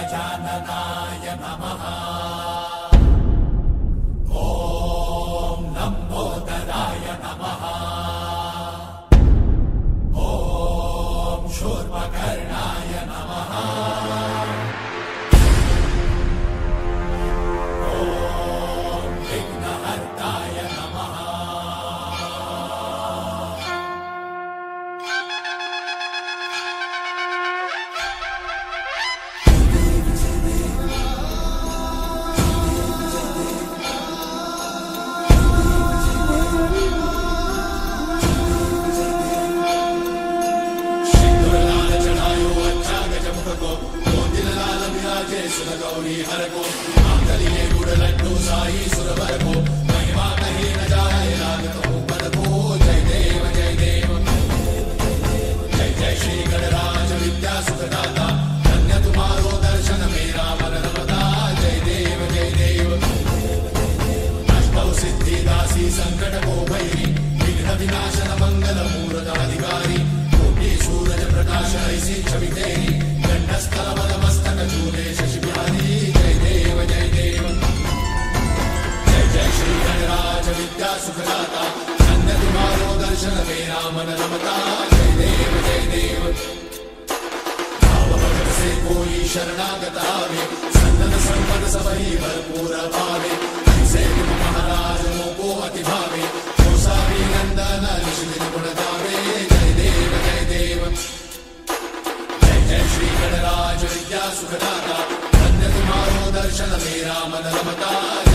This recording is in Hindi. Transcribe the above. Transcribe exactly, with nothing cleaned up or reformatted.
गजाननाय नमः। ॐ लम्बोदराय नमः। ॐ शूर्पकर्णाय नमः। ॐ विघ्नहर्ताय नमः। गौरी हर को आंगलिये गुड़ लड्डू साई सुरवर को महिमा कहीं न जाए लागत हो पद को। जय देव जय देव जय जय श्री गणराज विद्या सुखदाता धन्य तुम्हारो दर्शन मेरा मन रमता। जय देव जय देव अष्टौ सिद्धि दासी संकट को भैरी विघ्न विनाशन मंगल मूर्त अधिकारी कोटि सूरज प्रकाश ऐसी छवि तेरी गंडस्थल मद मस्तक झूले शशि बिहारी। जय देव जय देव जय जय श्री गणराज विद्या सुखदाता धन्य तुम्हारो दर्शन मेरा मन रमता। जय देव जय देव भाव भगत से कोई शरणागत आवे सन्नत संपद सबही भरपूर भावे। ऐसे तुम महाराज मोको अति भावे गोसावी नंदन निश दिन गुण गावे। जय देव जय देव जय जय श्री गणराज विद्या सुखदाता धन्य तुम्हारो दर्शन मेरा मन रमता।